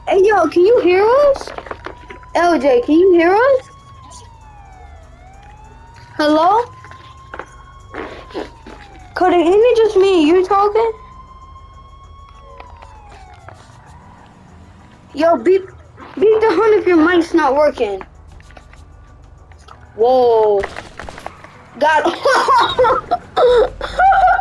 Hey, yo, can you hear us? LJ, can you hear us? Hello? Could it ain't it just me and you talking? Yo, beep the horn if your mic's not working. Whoa. God.